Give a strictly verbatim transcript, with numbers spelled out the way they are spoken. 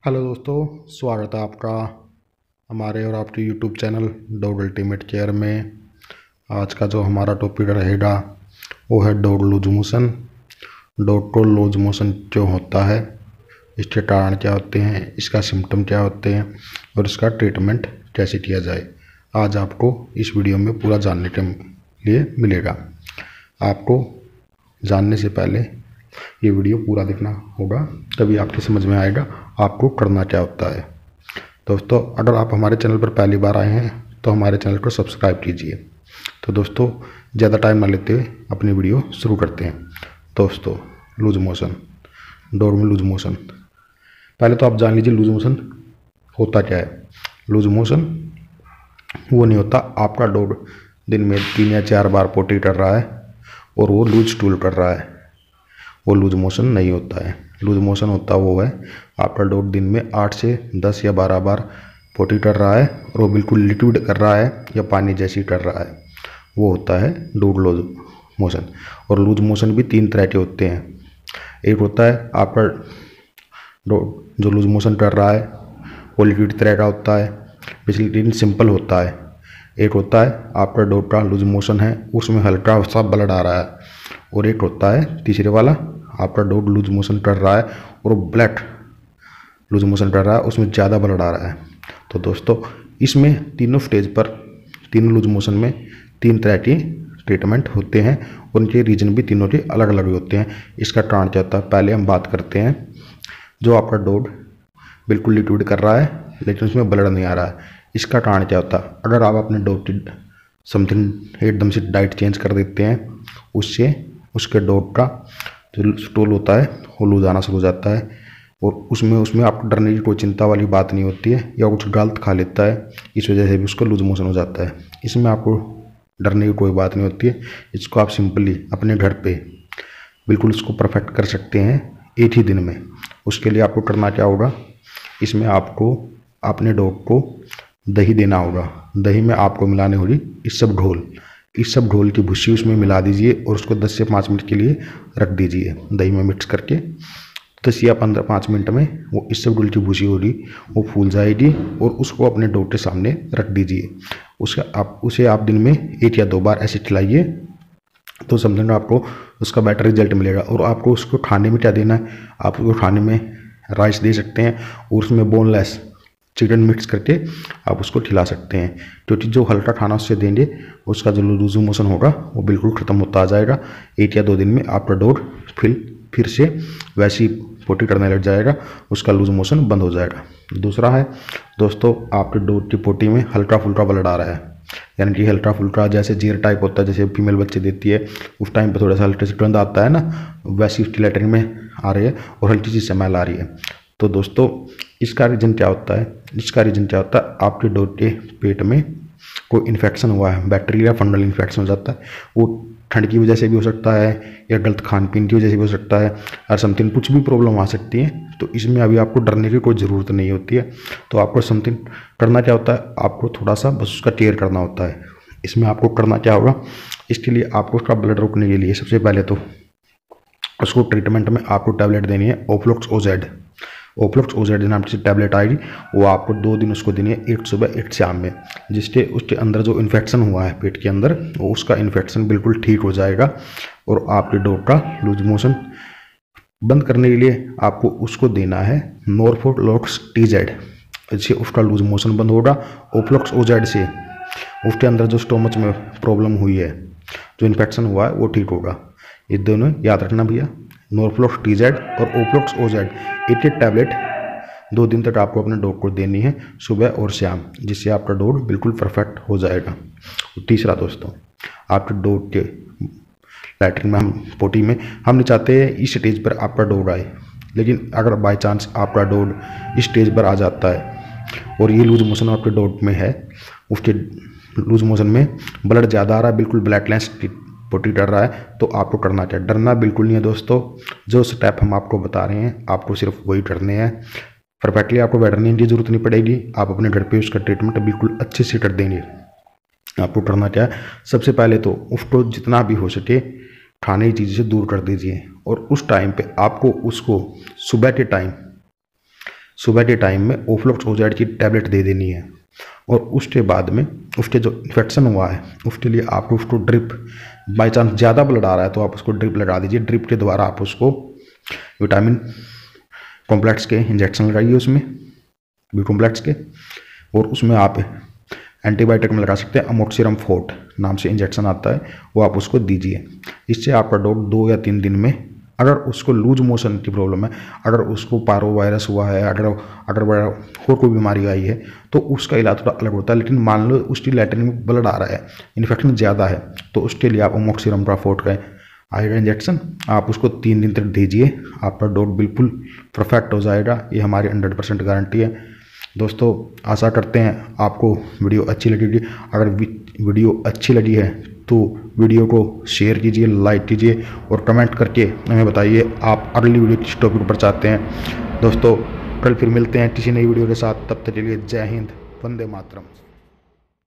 Hello दोस्तों, स्वागत है आपका हमारे और आपके YouTube channel dog ultimate care में। आज का जो हमारा टॉपिक रहेगा वो है डॉग लूज मोशन। डॉग को लूज मोशन क्यों होता है, इसके कारण क्या होते हैं, इसका सिम्टम क्या होते हैं और इसका ट्रीटमेंट कैसे किया जाए, आज आपको इस वीडियो में पूरा जानने के लिए मिलेगा। आपको जानने से पहले ये वीडियो पूरा देखना होगा, तभी आपको समझ में आएगा आपको करना क्या होता है। दोस्तों, अगर आप हमारे चैनल पर पहली बार आए हैं तो हमारे चैनल को सब्सक्राइब कीजिए। तो दोस्तों, ज़्यादा टाइम न लेते हुए अपनी वीडियो शुरू करते हैं। दोस्तों, लूज मोशन, डॉग में लूज मोशन, पहले तो आप जान लीजिए लूज मोशन होता क्या है। लूज मोशन वो नहीं होता आपका डॉग दिन में तीन या चार बार पोटी कर रहा है और वो लूज स्टूल कर रहा है, वो लूज मोशन नहीं होता है। लूज मोशन होता वो है आपका डॉग दिन में आठ से दस या बारह बार पोटी कर रहा है और वो बिल्कुल लिक्विड कर रहा है या पानी जैसी कर रहा है, वो होता है डॉग लूज मोशन। और लूज मोशन भी तीन तरह के होते हैं। एक होता है आपका डॉग जो लूज मोशन कर रहा है वो लिक्विड तरह का होता है, बेसिकली सिंपल होता है। एक होता है आपका डॉग का लूज मोशन है, उसमें हल्का सा ब्लड आ रहा है। और एक होता है तीसरे वाला, आपका डॉग लूज मोशन कर रहा है और ब्लड लूज मोशन कर रहा है, उसमें ज़्यादा ब्लड आ रहा है। तो दोस्तों, इसमें तीनों स्टेज पर, तीनों लूज मोशन में तीन तरह की ट्रीटमेंट होते हैं, उनके रीजन भी तीनों के अलग अलग होते हैं। इसका कारण क्या होता है, पहले हम बात करते हैं जो आपका डॉग बिल्कुल लिक्विड कर रहा है लेकिन उसमें ब्लड नहीं आ रहा है, इसका कारण क्या होता है। अगर आप अपने डॉग की समथिंग एकदम से डाइट चेंज कर देते हैं, उससे उसके डॉग का जो स्टूल होता है वो लूज आना शुरू हो जाता है और उसमें उसमें आपको डरने की कोई चिंता वाली बात नहीं होती है, या कुछ गलत खा लेता है, इस वजह से भी उसका लूज मोशन हो जाता है। इसमें आपको डरने की कोई बात नहीं होती है। इसको आप सिंपली अपने घर पे बिल्कुल इसको परफेक्ट कर सकते हैं एक ही दिन में। उसके लिए आपको करना क्या होगा, इसमें आपको अपने डॉग को दही देना होगा। दही में आपको मिलाने होगी इस सब घोल, इस सब घोल की भूसी उसमें मिला दीजिए और उसको दस से पाँच मिनट के लिए रख दीजिए दही में मिक्स करके। दस या पंद्रह पाँच मिनट में वो इस सब घोल की भूसी होगी, वो फूल जाएगी और उसको अपने डॉग के सामने रख दीजिए। उसका आप उसे आप दिन में एक या दो बार ऐसे खिलाइए, तो समझना आपको उसका बेटर रिजल्ट मिलेगा। और आपको उसको खाने में क्या देना है, आप उसको खाने में राइस दे सकते हैं और उसमें बोनलेस चिकन मिक्स करके आप उसको खिला सकते हैं, क्योंकि जो हल्का खाना उससे देंगे उसका जो लूज मोशन होगा वो बिल्कुल ख़त्म होता आ जाएगा। एक या दो दिन में आपका डॉग फिर फिर से वैसी पोटी करने लग जाएगा, उसका लूज मोशन बंद हो जाएगा। दूसरा है दोस्तों, आपके डॉग की पोटी में हल्का फुल्का ब्लड आ रहा है, यानी कि हल्का फुल्का जैसे जीर टाइप होता है, जैसे फीमेल बच्चे देती है उस टाइम पर थोड़ा सा हल्के से गंध आता है ना, वैसी उसकी लैट्रिन में आ रही है और हल्की सी स्मेल आ रही है। तो दोस्तों, इसका रीज़न क्या होता है, इसका रीज़न क्या होता है, आपके डॉग के पेट में कोई इन्फेक्शन हुआ है, बैक्टीरिया फंगल इन्फेक्शन हो जाता है। वो ठंड की वजह से भी हो सकता है या गलत खान पीन की वजह से भी हो सकता है, और समथिंग कुछ भी प्रॉब्लम आ सकती है। तो इसमें अभी आपको डरने की कोई ज़रूरत नहीं होती है। तो आपको समथिंग करना क्या होता है, आपको थोड़ा सा बस उसका केयर करना होता है। इसमें आपको करना क्या होगा, इसके लिए आपको उसका ब्लड रोकने के लिए सबसे पहले तो उसको ट्रीटमेंट में आपको टैबलेट देनी है ओफ्लॉक्स ओजेड। ओफ्लॉक्स ओजेड नाम की टैबलेट आएगी, वो आपको दो दिन उसको देनी है, एक सुबह एक शाम में, जिसके उसके अंदर जो इन्फेक्शन हुआ है पेट के अंदर, वो उसका इन्फेक्शन बिल्कुल ठीक हो जाएगा और आपके डॉग का लूज मोशन बंद करने के लिए आपको उसको देना है नॉर्फोलॉक्स टीजेड, इससे उसका लूज मोशन बंद होगा। ओफ्लॉक्स ओजेड से उसके अंदर जो स्टोमच में प्रॉब्लम हुई है, जो इन्फेक्शन हुआ है, वो ठीक होगा। ये दोनों याद रखना भैया, नॉर्फ्लॉक्स टीजेड और ओफ्लॉक्स ओजेड, एक एक टैबलेट दो दिन तक आपको अपने डॉग को देनी है, सुबह और शाम, जिससे आपका डॉग बिल्कुल परफेक्ट हो जाएगा। और तीसरा दोस्तों, आपके डॉग के लैट्रिन में, हम पोटी में हम नहीं चाहते इस स्टेज पर आपका डॉग आए, लेकिन अगर बाई चांस आपका डॉग इस स्टेज पर आ जाता है और ये लूज मोशन आपके डॉग में है, उसके लूज मोशन में ब्लड ज़्यादा आ रहा है, बिल्कुल ब्लैक लाइन्स पोटी डर रहा है, तो आपको करना क्या, डरना बिल्कुल नहीं है दोस्तों। जो स्टेप हम आपको बता रहे हैं आपको सिर्फ वही करने हैं। परफेक्टली आपको डरने की जरूरत नहीं पड़ेगी, आप अपने घर पे उसका ट्रीटमेंट बिल्कुल अच्छे से कर देंगे। आपको करना क्या है, सबसे पहले तो उसको जितना भी हो सके खाने की चीज़ से दूर कर दीजिए, और उस टाइम पे आपको उसको सुबह के टाइम सुबह के टाइम में ओफ्लोक्सोजाइड की टैबलेट दे देनी है। और उसके बाद में उसके जो इन्फेक्शन हुआ है उसके लिए आपको उसको ड्रिप, बाई चांस ज़्यादा ब्लड आ रहा है तो आप उसको ड्रिप लगा दीजिए। ड्रिप के द्वारा आप उसको विटामिन कॉम्प्लेक्स के इंजेक्शन लगाइए उसमें, बी कॉम्प्लेक्स के। और उसमें आप एंटीबायोटिक में लगा सकते हैं, अमोक्सिरम फोर्ट नाम से इंजेक्शन आता है, वो आप उसको दीजिए। इससे आपका डॉग दो या तीन दिन में, अगर उसको लूज मोशन की प्रॉब्लम है, अगर उसको पारो वायरस हुआ है, अगर अगर और कोई बीमारी आई है तो उसका इलाज थोड़ा अलग होता है। लेकिन मान लो उसकी लैट्रिन में ब्लड आ रहा है, इन्फेक्शन ज़्यादा है, तो उसके लिए आप अमोक्सिरम फोर्ट का आएगा इंजेक्शन, आप उसको तीन दिन तक दीजिए, आपका डॉग बिल्कुल परफेक्ट हो जाएगा। ये हमारी हंड्रेड परसेंट गारंटी है। दोस्तों आशा करते हैं आपको वीडियो अच्छी लगेगी। अगर वीडियो अच्छी लगी है तो वीडियो को शेयर कीजिए, लाइक कीजिए और कमेंट करके हमें बताइए आप अगली वीडियो किस टॉपिक पर चाहते हैं। दोस्तों कल फिर मिलते हैं किसी नई वीडियो के साथ, तब तक के लिए जय हिंद, वंदे मातरम।